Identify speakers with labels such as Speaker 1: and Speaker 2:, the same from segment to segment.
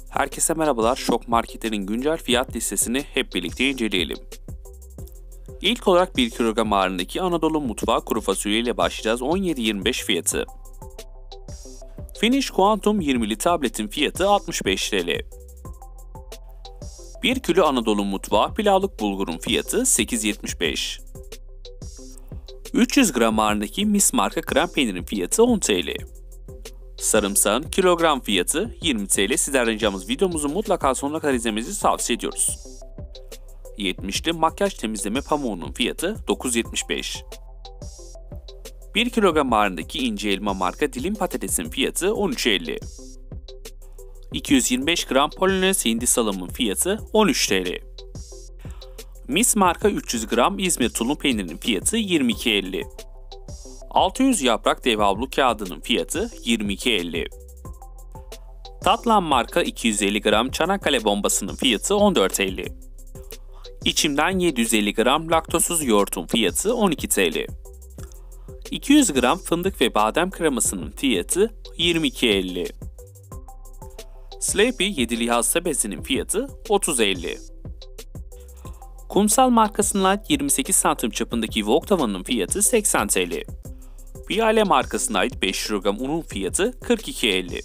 Speaker 1: Herkese merhabalar. Şok Market'in güncel fiyat listesini hep birlikte inceleyelim. İlk olarak 1 kilogram ağırlığındaki Anadolu Mutfağı kuru fasulye ile başlayacağız. 17.25 fiyatı. Finish Quantum 20'li tabletin fiyatı 65 TL. 1 kilo Anadolu Mutfağı pilavlık bulgurun fiyatı 8.75. 300 gram ağırlığındaki Mis marka krem peynirin fiyatı 10 TL. Sarımsağın kilogram fiyatı 20 TL. Sizden ricamız videomuzu mutlaka sonuna kadar izlemenizi tavsiye ediyoruz. 70'li makyaj temizleme pamuğunun fiyatı 9.75. 1 kilogram ağırlığındaki ince elma marka dilim patatesin fiyatı 13.50. 225 gram Polonez hindi salamın fiyatı 13 TL. Mis marka 300 gram İzmir tulum peynirinin fiyatı 22.50. 600 yaprak dev havlu kağıdının fiyatı 22.50. Tatlan marka 250 gram Çanakkale bombasının fiyatı 14.50. İçimden 750 gram laktozsuz yoğurtun fiyatı 12 TL. 200 gram fındık ve badem kremasının fiyatı 22.50. Sleepy 7'li hasta bezinin fiyatı 30.50. Kumsal markasına ait 28 santim çapındaki wok tavanın fiyatı 80 TL. Biale markasına ait 5 kilogram unun fiyatı 42.50.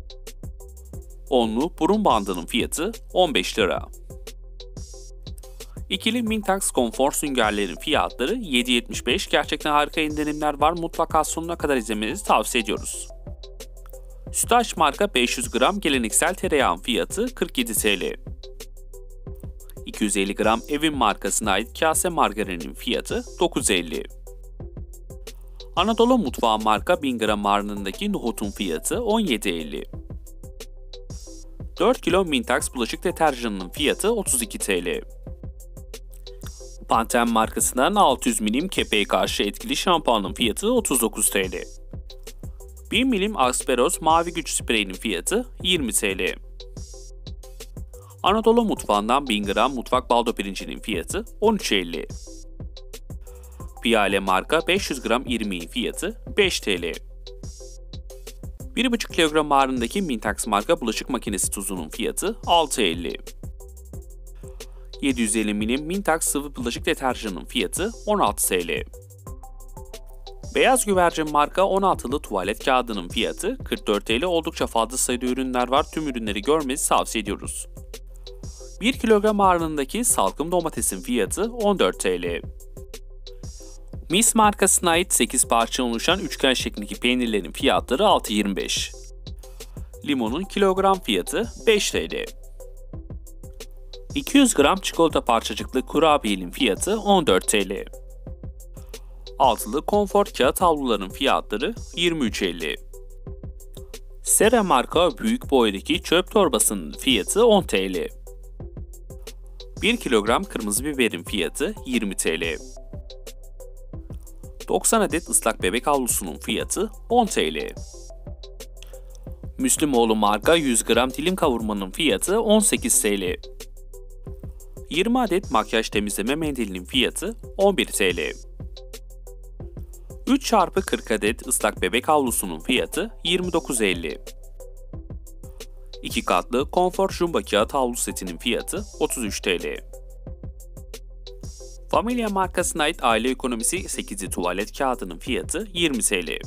Speaker 1: Onlu burun bandının fiyatı 15 lira. İkili Mintax konfor süngerlerin fiyatları 7.75. Gerçekten harika indirimler var. Mutlaka sonuna kadar izlemenizi tavsiye ediyoruz. Sütaş marka 500 gram geleneksel tereyağın fiyatı 47 TL. 250 gram Evin markasına ait kase margarinin fiyatı 9.50. Anadolu Mutfağı marka 1000 gram ağırlığındaki nohutun fiyatı 17.50. 4 kilo Mintax bulaşık deterjanının fiyatı 32 TL. Pantene markasından 600 milim kepeğe karşı etkili şampuanın fiyatı 39 TL. 1 milim Asperos mavi güç spreyinin fiyatı 20 TL. Anadolu Mutfağı'ndan 1000 gram mutfak baldo pirincinin fiyatı 13.50. Biale marka 500 gram irmiğin fiyatı 5 TL. 1,5 kilogram ağırlığındaki Mintax marka bulaşık makinesi tuzunun fiyatı 6.50. 750 milim Mintax sıvı bulaşık deterjanının fiyatı 16 TL. Beyaz güvercin marka 16'lı tuvalet kağıdının fiyatı 44 TL. Oldukça fazla sayıda ürünler var. Tüm ürünleri görmenizi tavsiye ediyoruz. 1 kilogram ağırlığındaki salkım domatesin fiyatı 14 TL. Mis markasına ait 8 parça oluşan üçgen şeklindeki peynirlerin fiyatları 6.25. Limonun kilogram fiyatı 5 TL. 200 gram çikolata parçacıklı kurabiyenin fiyatı 14 TL. Altılı konfor kağıt havluların fiyatları 23.50. Sera marka büyük boydaki çöp torbasının fiyatı 10 TL. 1 kilogram kırmızı biberin fiyatı 20 TL. 90 adet ıslak bebek havlusunun fiyatı 10 TL. Müslümoğlu marka 100 gram dilim kavurmanın fiyatı 18 TL. 20 adet makyaj temizleme mendilinin fiyatı 11 TL. 3x40 adet ıslak bebek havlusunun fiyatı 29.50. 2 katlı konfor jumbo kağıt havlu setinin fiyatı 33 TL. Familia markasına ait aile ekonomisi 8'li tuvalet kağıdının fiyatı 20 TL.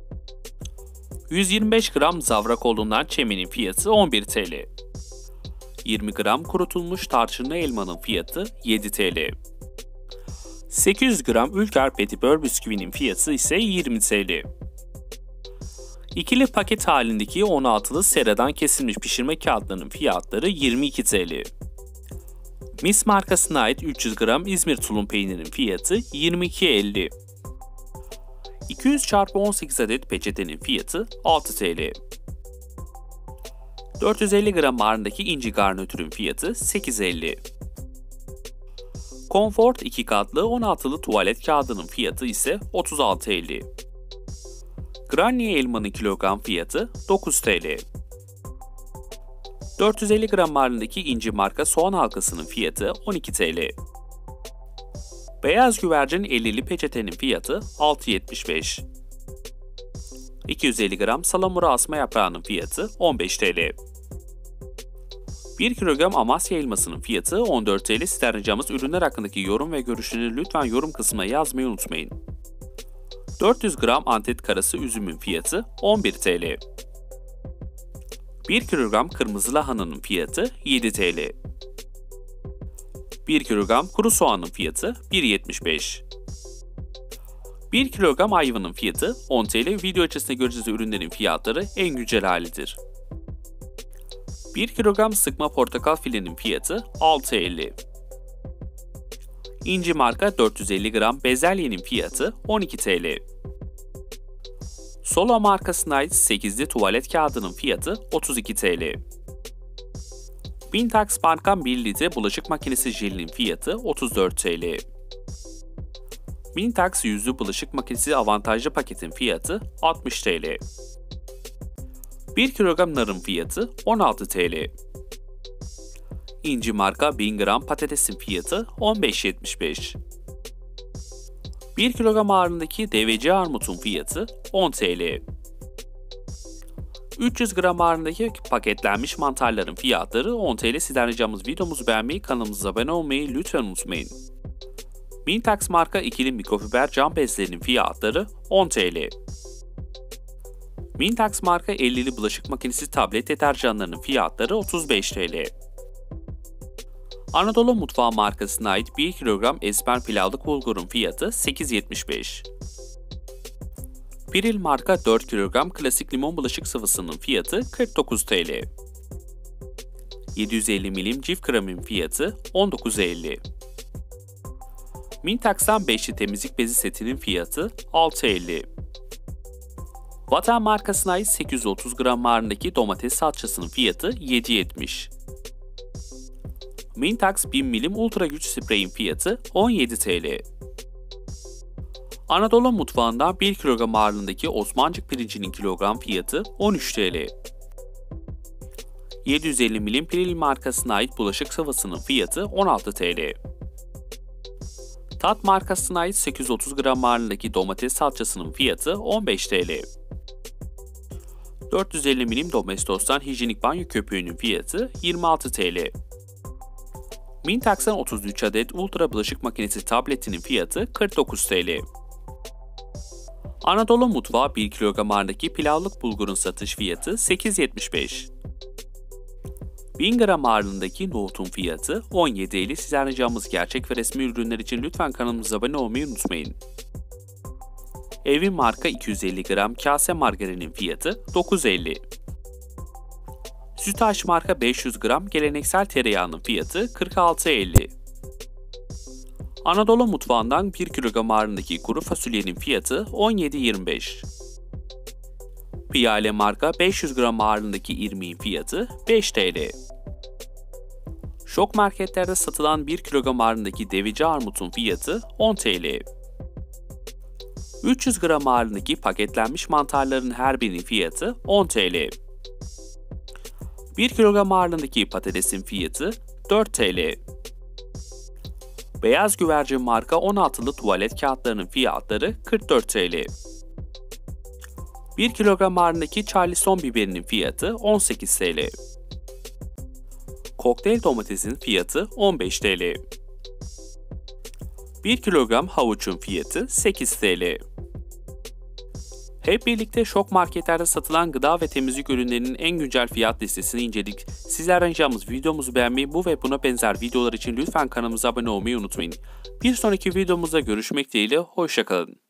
Speaker 1: 125 gram Zavrakoğlu'ndan çemenin fiyatı 11 TL. 20 gram kurutulmuş tarçınlı elmanın fiyatı 7 TL. 800 gram Ülker Petibör bisküvinin fiyatı ise 20 TL. İkili paket halindeki 16'lı seradan kesilmiş pişirme kağıtlarının fiyatları 22 TL. Mis markasına ait 300 gram İzmir tulum peynirinin fiyatı 22.50. 200x18 adet peçetenin fiyatı 6 TL. 450 gram ağırlığındaki inci garnitürün fiyatı 8.50. Comfort 2 katlı 16'lı tuvalet kağıdının fiyatı ise 36.50. Granny elmanın kilogram fiyatı 9 TL. 450 gram ağırlığındaki inci marka soğan halkasının fiyatı 12 TL. Beyaz güvercin 50'li peçetenin fiyatı 6.75. 250 gram salamura asma yaprağının fiyatı 15 TL. 1 kilogram Amasya elmasının fiyatı 14 TL. Sizden ricamız ürünler hakkındaki yorum ve görüşlerinizi lütfen yorum kısmına yazmayı unutmayın. 400 gram Antep karası üzümün fiyatı 11 TL. 1 kilogram kırmızı lahananın fiyatı 7 TL. 1 kilogram kuru soğanın fiyatı 1.75. 1 kilogram ayvanın fiyatı 10 TL. Video içerisinde göreceğiz ürünlerin fiyatları en güncel halidir. 1 kilogram sıkma portakal filenin fiyatı 6.50. İnci marka 450 gram bezelyenin fiyatı 12 TL. Solo markasına ait 8'li tuvalet kağıdının fiyatı 32 TL. Bintax marka 1 litre bulaşık makinesi jelinin fiyatı 34 TL. Bintax yüzlü bulaşık makinesi avantajlı paketin fiyatı 60 TL. 1 kilogram narın fiyatı 16 TL. İnci marka 1000 gram patatesin fiyatı 15.75. 1 kilogram ağırlığındaki deveci armutun fiyatı 10 TL. 300 gram ağırlığındaki paketlenmiş mantarların fiyatları 10 TL. Sizden ricamız videomuzu beğenmeyi, kanalımıza abone olmayı lütfen unutmayın. Bintax marka ikili mikrofiber cam bezlerinin fiyatları 10 TL. Bintax marka 50'li bulaşık makinesi tablet deterjanlarının fiyatları 35 TL. Anadolu Mutfağı markasına ait 1 kilogram esmer pilavlık bulgurun fiyatı 8.75. Piril marka 4 kilogram klasik limon bulaşık sıvısının fiyatı 49 TL. 750 milim cif kremin fiyatı 19.50. Mintax'tan 5'li temizlik bezi setinin fiyatı 6.50. Vatan markasına ait 830 gram ağırlığındaki domates salçasının fiyatı 7.70. Mintax 1000 milim ultra güç spreyin fiyatı 17 TL. Anadolu mutfağından 1 kilogram ağırlığındaki Osmancık pirincinin kilogram fiyatı 13 TL. 750 milim Piril markasına ait bulaşık sıvısının fiyatı 16 TL. Tat markasına ait 830 gram ağırlığındaki domates salçasının fiyatı 15 TL. 450 milim Domestos'tan hijyenik banyo köpüğünün fiyatı 26 TL. Mintax'tan 33 adet ultra bulaşık makinesi tabletinin fiyatı 49 TL. Anadolu mutfağı 1 kilogram ağırlığındaki pilavlık bulgurun satış fiyatı 8.75. 1000 gram ağırlığındaki nohutun fiyatı 17.50. Sizden ricamız gerçek ve resmi ürünler için lütfen kanalımıza abone olmayı unutmayın. Evin marka 250 gram kase margarinin fiyatı 9.50. Sütaş marka 500 gram geleneksel tereyağının fiyatı 46.50. Anadolu mutfağından 1 kilogram ağırlığındaki kuru fasulyenin fiyatı 17.25. Piyale marka 500 gram ağırlığındaki irmiğin fiyatı 5 TL. Şok marketlerde satılan 1 kilogram ağırlığındaki devici armutun fiyatı 10 TL. 300 gram ağırlığındaki paketlenmiş mantarların her birinin fiyatı 10 TL. 1 kilogram ağırlığındaki patatesin fiyatı 4 TL. Beyaz güvercin marka 16'lı tuvalet kağıtlarının fiyatları 44 TL. 1 kilogram ağırlığındaki Charleston biberinin fiyatı 18 TL. Kokteyl domatesin fiyatı 15 TL. 1 kilogram havuçun fiyatı 8 TL. Hep birlikte şok marketlerde satılan gıda ve temizlik ürünlerinin en güncel fiyat listesini inceledik. Sizlerden ricamız videomuzu beğenmeyi, bu ve buna benzer videolar için lütfen kanalımıza abone olmayı unutmayın. Bir sonraki videomuzda görüşmek dileğiyle, hoşça kalın.